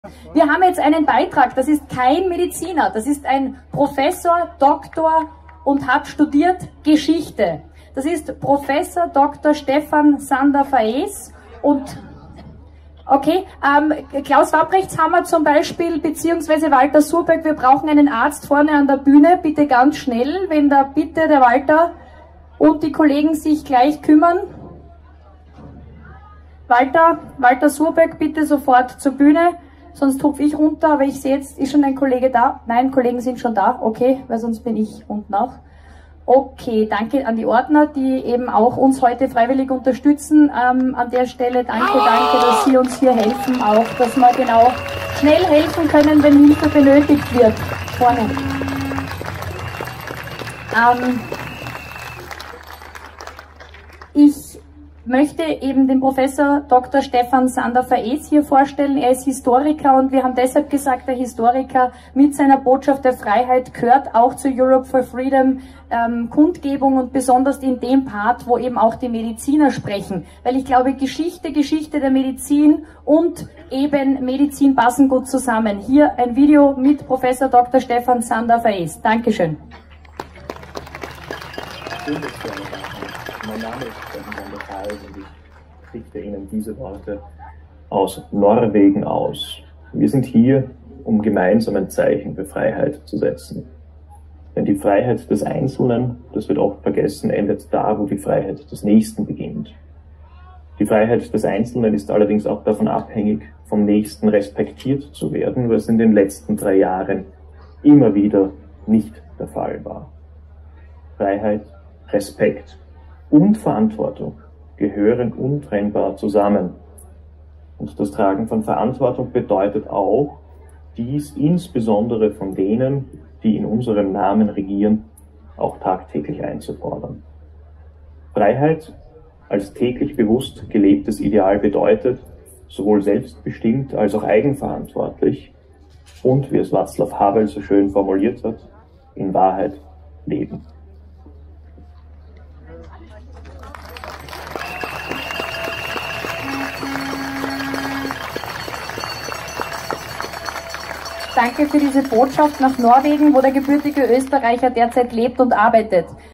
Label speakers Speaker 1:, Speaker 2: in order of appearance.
Speaker 1: Wir haben jetzt einen Beitrag, das ist kein Mediziner, das ist ein Professor, Doktor und hat studiert Geschichte. Das ist Professor Dr. Stefan Sander-Faes und okay, Klaus Wabrechtshammer zum Beispiel, beziehungsweise Walter Surbeck, wir brauchen einen Arzt vorne an der Bühne, bitte ganz schnell, wenn da bitte der Walter und die Kollegen sich gleich kümmern. Walter Surbeck, bitte sofort zur Bühne, sonst hupfe ich runter, aber ich sehe jetzt, ist schon ein Kollege da? Nein, Kollegen sind schon da, okay, weil sonst bin ich unten auch. Okay, danke an die Ordner, die eben auch uns heute freiwillig unterstützen. An der Stelle danke, dass Sie uns hier helfen, auch, dass wir genau schnell helfen können, wenn Hilfe benötigt wird. Vorne. Ich möchte eben den Professor Dr. Stefan Sander-Faes hier vorstellen. Er ist Historiker und wir haben deshalb gesagt, der Historiker mit seiner Botschaft der Freiheit gehört auch zur Europe for Freedom Kundgebung und besonders in dem Part, wo eben auch die Mediziner sprechen. Weil ich glaube, Geschichte der Medizin und eben Medizin passen gut zusammen. Hier ein Video mit Professor Dr. Stefan Sander-Faes. Dankeschön.
Speaker 2: Mein Name ist Stefan Sander-Faes und ich richte Ihnen diese Worte aus Norwegen aus. Wir sind hier, um gemeinsam ein Zeichen für Freiheit zu setzen. Denn die Freiheit des Einzelnen, das wird oft vergessen, endet da, wo die Freiheit des Nächsten beginnt. Die Freiheit des Einzelnen ist allerdings auch davon abhängig, vom Nächsten respektiert zu werden, was in den letzten 3 Jahren immer wieder nicht der Fall war. Freiheit, Respekt und Verantwortung gehören untrennbar zusammen. Und das Tragen von Verantwortung bedeutet auch, dies insbesondere von denen, die in unserem Namen regieren, auch tagtäglich einzufordern. Freiheit als täglich bewusst gelebtes Ideal bedeutet, sowohl selbstbestimmt als auch eigenverantwortlich und, wie es Václav Havel so schön formuliert hat, in Wahrheit leben.
Speaker 1: Danke für diese Botschaft nach Norwegen, wo der gebürtige Österreicher derzeit lebt und arbeitet.